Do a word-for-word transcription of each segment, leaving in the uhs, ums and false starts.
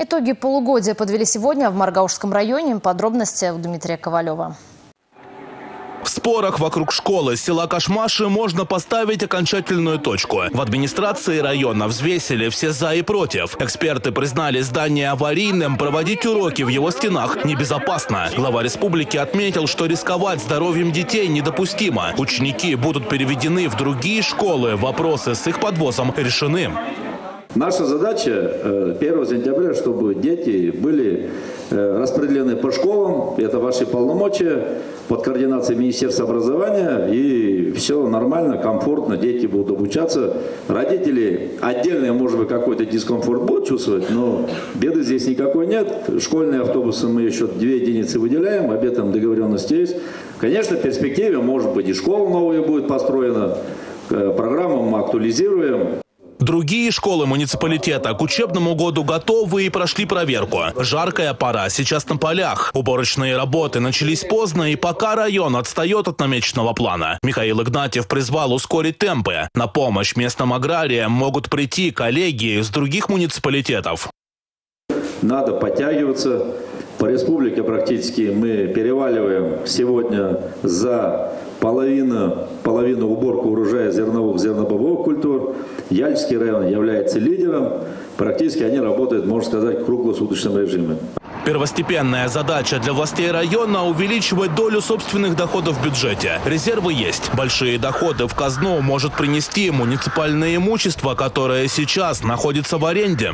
Итоги полугодия подвели сегодня в Маргаушском районе. Подробности у Дмитрия Ковалева. В спорах вокруг школы села Кашмаши можно поставить окончательную точку. В администрации района взвесили все за и против. Эксперты признали здание аварийным, проводить уроки в его стенах небезопасно. Глава республики отметил, что рисковать здоровьем детей недопустимо. Ученики будут переведены в другие школы. Вопросы с их подвозом решены. Наша задача первого сентября, чтобы дети были распределены по школам. Это ваши полномочия под координацией Министерства образования. И все нормально, комфортно, дети будут обучаться. Родители отдельно, может быть, какой-то дискомфорт будут чувствовать, но беды здесь никакой нет. Школьные автобусы мы еще две единицы выделяем, об этом договоренность есть. Конечно, в перспективе, может быть, и школа новая будет построена. Программу мы актуализируем. Другие школы муниципалитета к учебному году готовы и прошли проверку. Жаркая пора сейчас на полях. Уборочные работы начались поздно, и пока район отстает от намеченного плана. Михаил Игнатьев призвал ускорить темпы. На помощь местным аграриям могут прийти коллеги из других муниципалитетов. Надо подтягиваться. По республике практически мы переваливаем сегодня за половину, половину уборку урожая зерновых, зернобобовых культур. Яльский район является лидером. Практически они работают, можно сказать, в круглосуточном режиме. Первостепенная задача для властей района – увеличивать долю собственных доходов в бюджете. Резервы есть. Большие доходы в казну может принести муниципальное имущество, которое сейчас находится в аренде.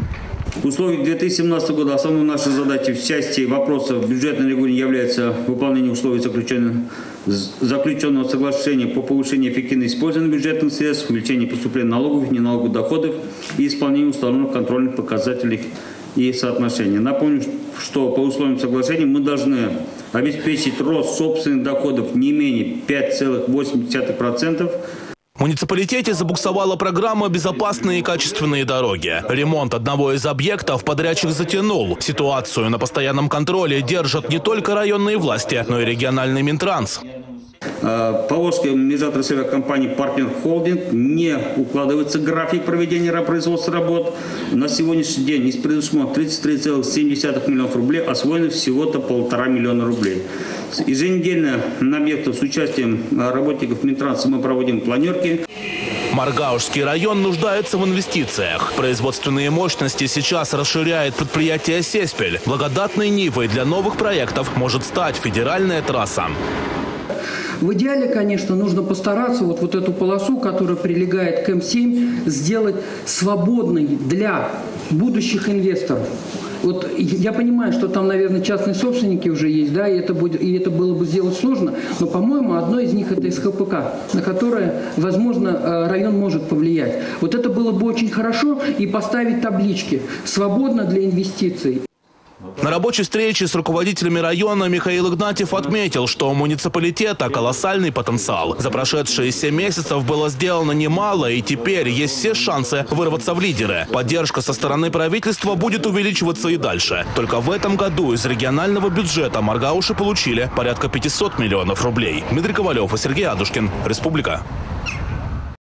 В условиях две тысячи семнадцатого года основной нашей задачей в части вопросов бюджетной регулирования является выполнение условий заключенного, заключенного соглашения по повышению эффективности использования бюджетных средств, увеличению поступления налогов, неналоговых доходов и исполнению установленных контрольных показателей и соотношений. Напомню, что по условиям соглашения мы должны обеспечить рост собственных доходов не менее пяти целых восьми десятых процента. В муниципалитете забуксовала программа «Безопасные и качественные дороги». Ремонт одного из объектов подрядчик затянул. Ситуацию на постоянном контроле держат не только районные власти, но и региональный Минтранс. Поволжская межотраслевая компания «Партнер Холдинг» не укладывается в график проведения производства работ. На сегодняшний день из предусмотрено тридцать три целых семь десятых миллионов рублей, освоено всего-то полтора миллиона рублей. Еженедельно на объектах с участием работников Минтранса мы проводим планерки. Маргаушский район нуждается в инвестициях. Производственные мощности сейчас расширяет предприятие «Сеспель». Благодатной нивой для новых проектов может стать федеральная трасса. В идеале, конечно, нужно постараться вот, вот эту полосу, которая прилегает к эм семь, сделать свободной для будущих инвесторов. Вот я понимаю, что там, наверное, частные собственники уже есть, да, и это, будет, и это было бы сделать сложно, но, по-моему, одно из них – это эс ха пэ ка, на которое, возможно, район может повлиять. Вот это было бы очень хорошо, и поставить таблички «Свободно для инвестиций». На рабочей встрече с руководителями района Михаил Игнатьев отметил, что у муниципалитета колоссальный потенциал. За прошедшие семь месяцев было сделано немало, и теперь есть все шансы вырваться в лидеры. Поддержка со стороны правительства будет увеличиваться и дальше. Только в этом году из регионального бюджета маргауши получили порядка пятисот миллионов рублей. Дмитрий Ковалев и Сергей Адушкин. Республика.